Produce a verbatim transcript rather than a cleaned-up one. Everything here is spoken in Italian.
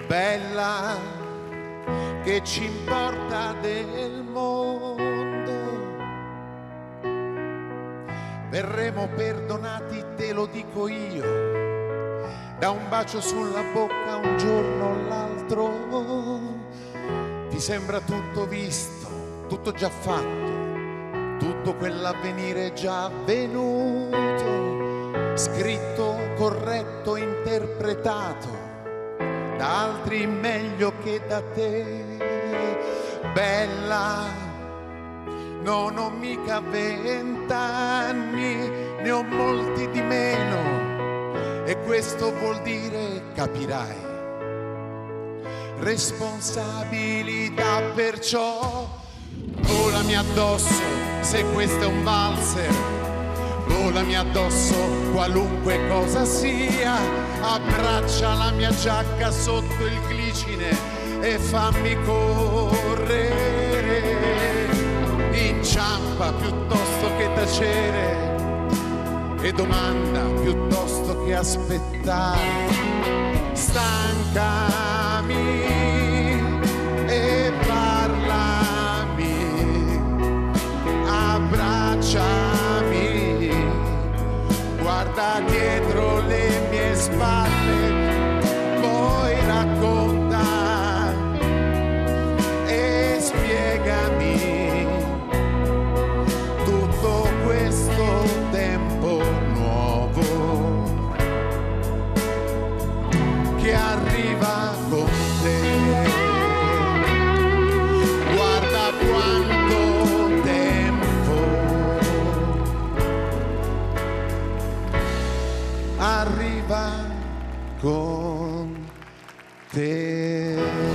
bella, che ci importa del mondo? Verremo perdonati, te lo dico io, da un bacio sulla bocca un giorno o l'altro. Ti sembra tutto visto, tutto già fatto, tutto quell'avvenire già avvenuto, scritto, corretto, interpretato da altri meglio che da te. Bella, non ho mica vent'anni, ne ho molti di meno, e questo vuol dire, capirai, responsabilità. Perciò volami addosso se questo è un valzer, volami addosso qualunque cosa sia, abbraccia la mia giacca sotto il glicine e fammi correre, inciampa piuttosto che tacere e domanda piuttosto che aspettare, stancami e parlami, abbracciami, guarda dietro le mie spalle, poi racconta e spiegami tutto questo tempo nuovo che arriva con te. Guarda quanto tempo arriva con te.